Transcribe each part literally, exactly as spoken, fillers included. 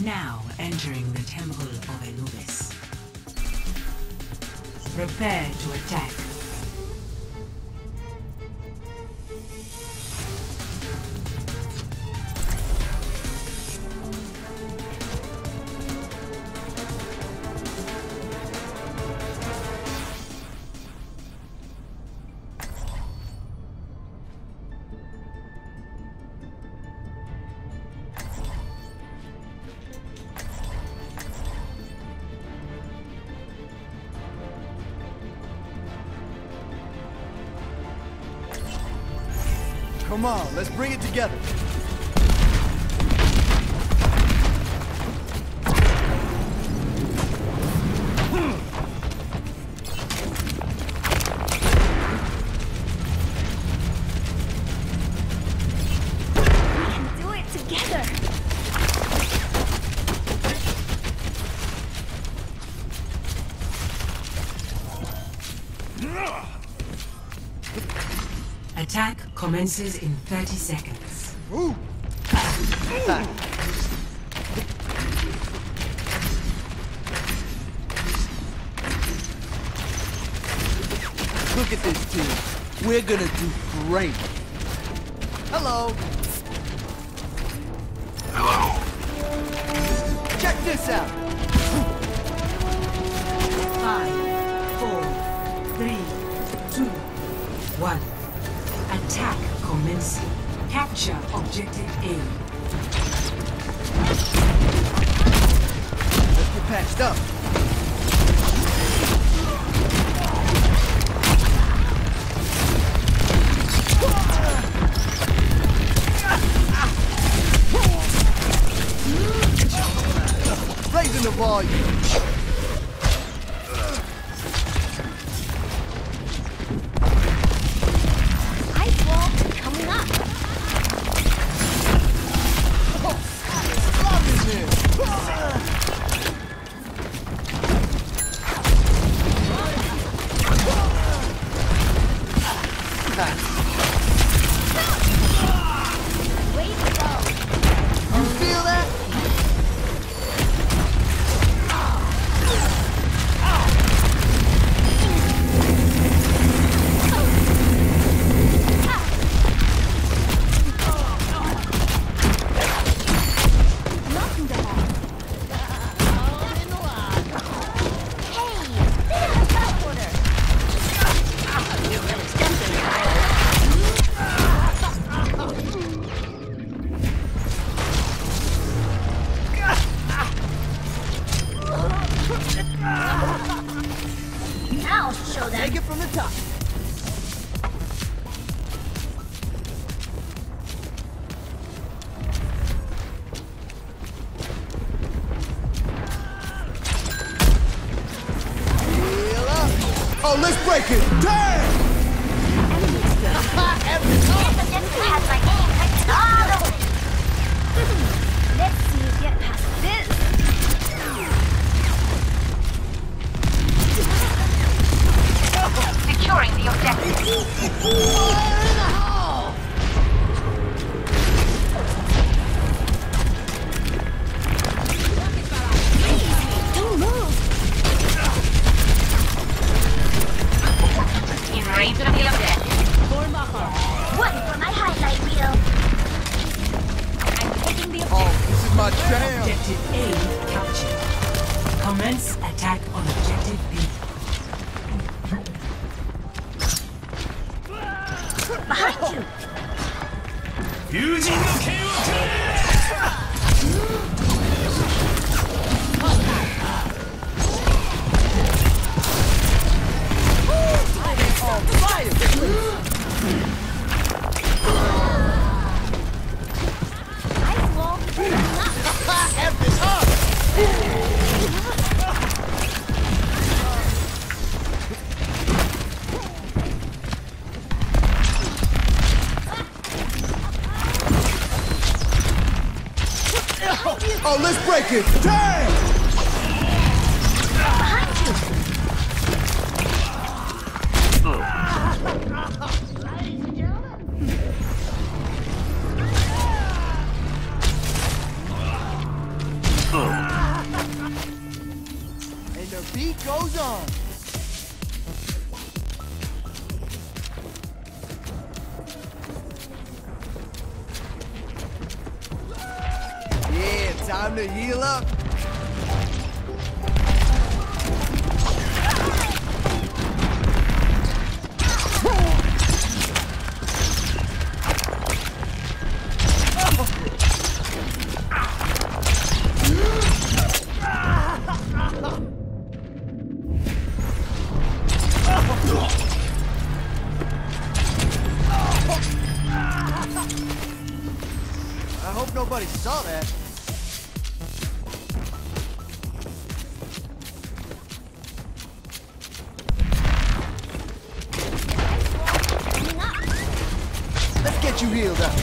Now entering the Temple of Anubis. Prepare to attack. Come on, let's bring it together. We can do it together. Attack commences in thirty seconds. Ooh. Look at this team. We're gonna do great. Hello. Hello. Check this out. Five, four, three, two, one. Attack commencing. Capture objective A. Let's get patched up. Raising the volume. Ice wall coming up. Love in here. Way to go. You feel that? Nothing to have. Hey, bit of a back order. Now I'll show them. Take it from the top. Heal up. Oh, let's break it. Damn! Has my name written all over it. Let's see you get past this. Securing the objective. Don't move. In range of the objective. One for my highlight reel. I'm taking the Oh, objective. this is my jam. Objective A captured. Commence attack on objective B. Behind you. 友人の剣をくれ Ice wall coming up. F this up. Oh, let's break it. Damn! Behind you. beat goes on. Yeah, time to heal up. I hope nobody saw that. Let's get you healed up.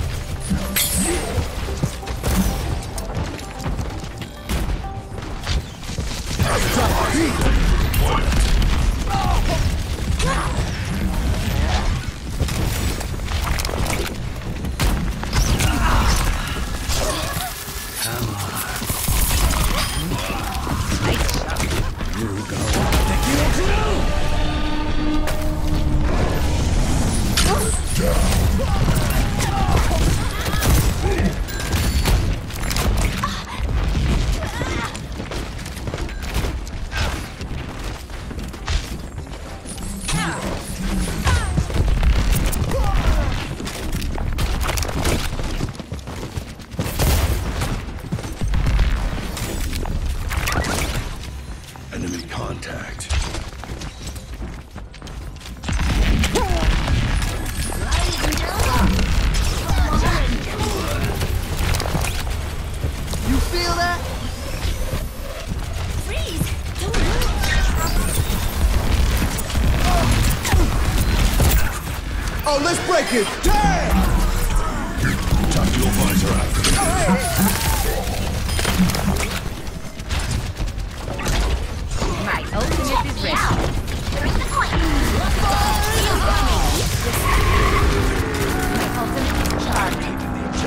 Enemy contact. You feel that? Freeze! Don't move! Oh, let's break it! Damn! Time to go visor out. My ultimate is ready. There's the point! My ultimate is charged.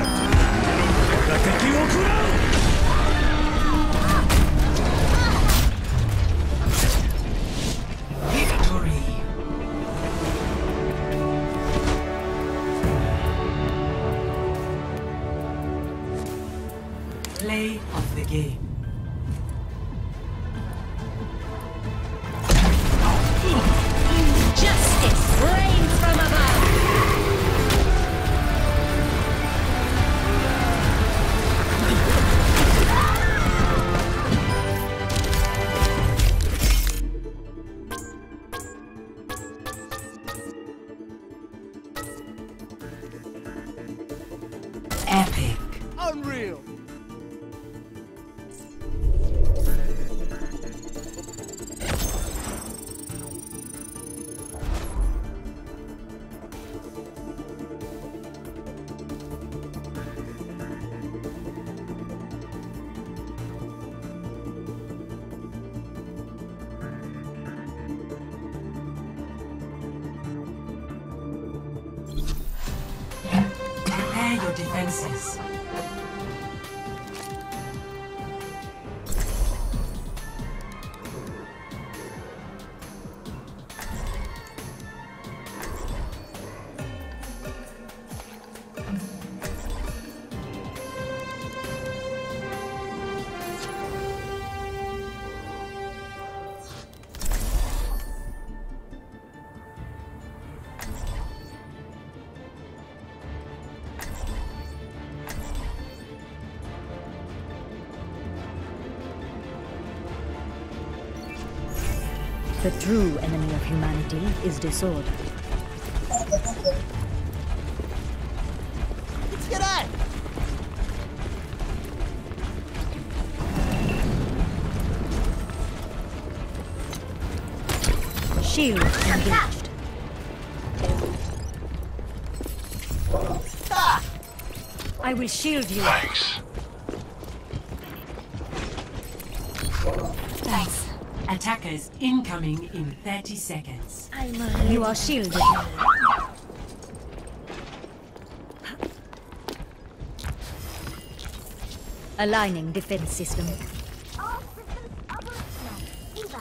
Victory. Play of the game. Justice reigns from above. Epic. Unreal! Prepare your defenses. The true enemy of humanity is disorder. Let's get at it! Shield engaged. I will shield you. Thanks. Thanks. Attackers incoming in thirty seconds. You are shielded. Aligning defense system. All systems operational. Eva,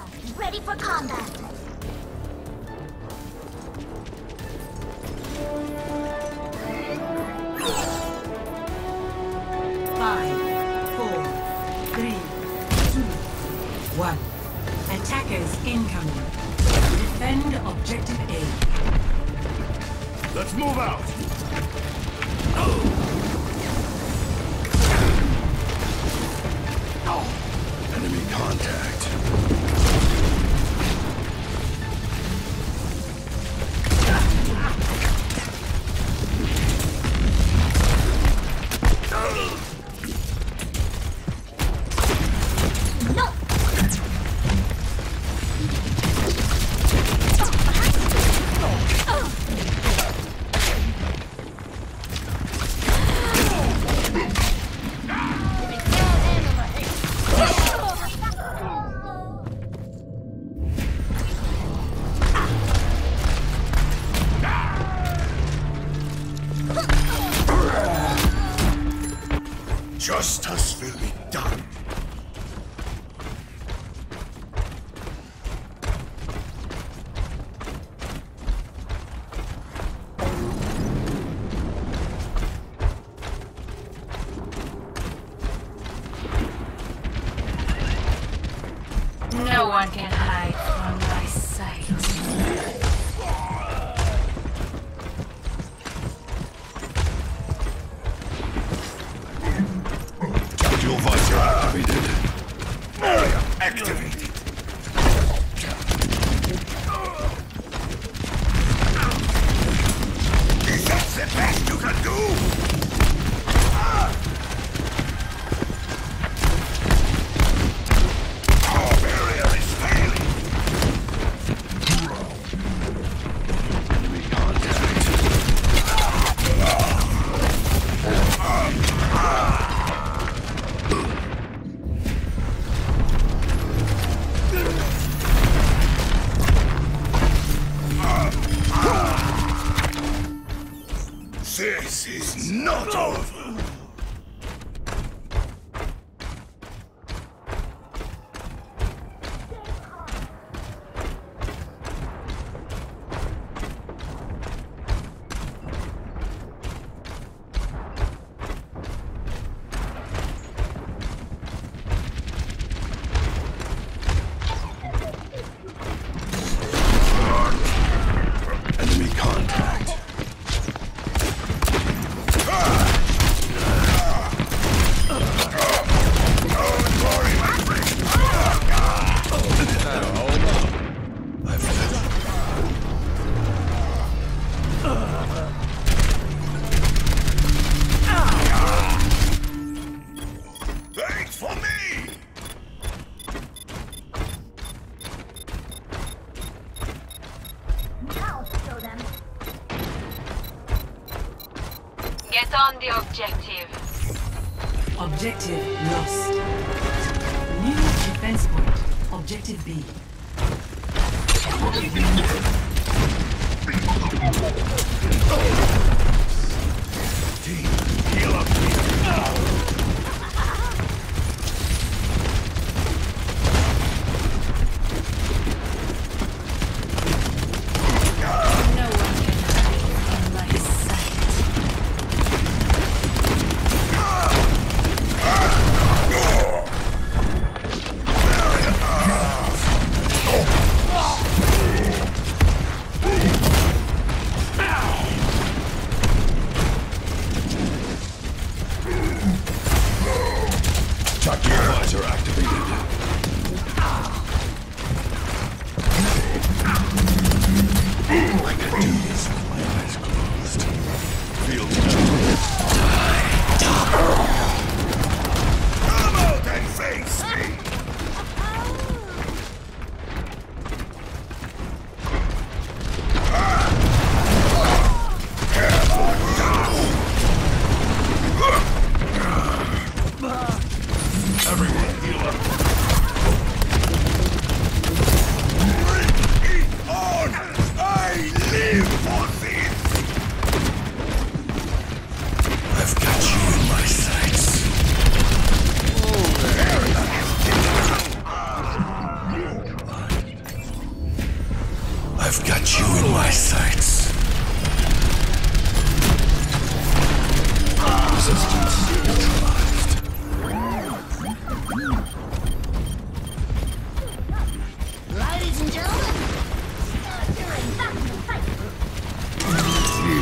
ready for combat. Five, four, three, two, one. Attackers incoming. Defend objective A. Let's move out. Enemy contact. No! Justice will be done. No one can hide from my sight. Tactical visor activated. Area activated. Is that the best you can do? Our barrier is failing. Enemy contact. This is not over. Enemy contact. Thanks for me! Now show them. Get on the objective. Objective lost. New defense point. Objective B. Team, heal up here. No one can hide from my sight.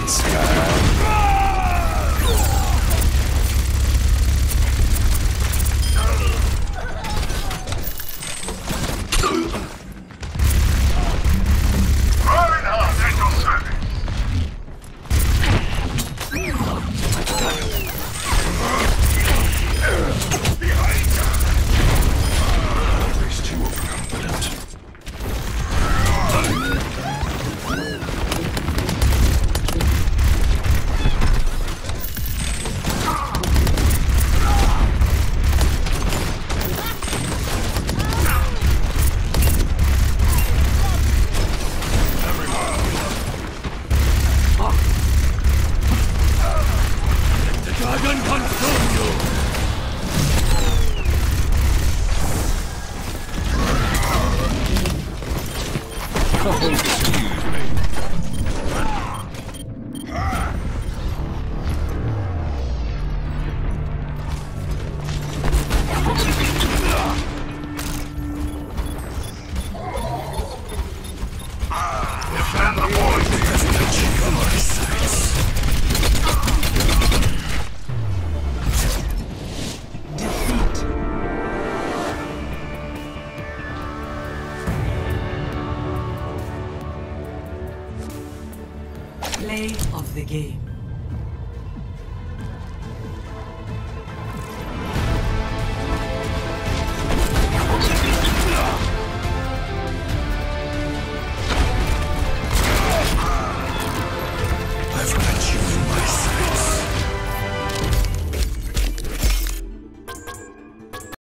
Play of the game.